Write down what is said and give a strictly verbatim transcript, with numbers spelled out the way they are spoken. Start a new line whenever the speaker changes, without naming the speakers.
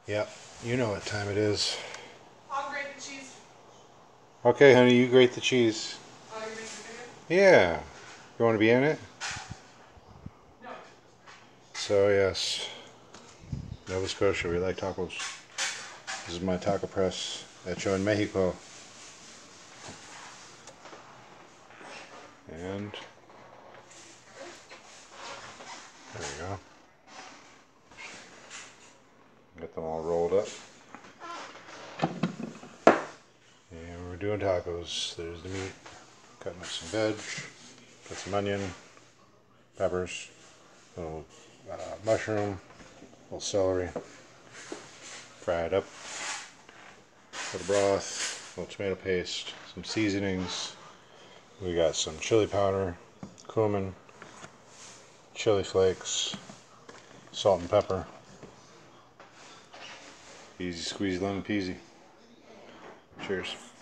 Yep, you know what time it is.
I'll grate the cheese.
Okay, honey, you grate the cheese.
Oh, you're making a video?
Yeah. You want to be in it?
No.
So, yes. Nova Scotia, we like tacos. This is my taco press hecho en Mexico. And there you go. Get them all rolled up. And we're doing tacos. There's the meat. Cutting up some veg. Put some onion, peppers, a little uh, mushroom, a little celery. Fry it up. Put a broth, a little tomato paste, some seasonings. We got some chili powder, cumin, chili flakes, salt and pepper. Easy squeeze lemon peasy. Cheers.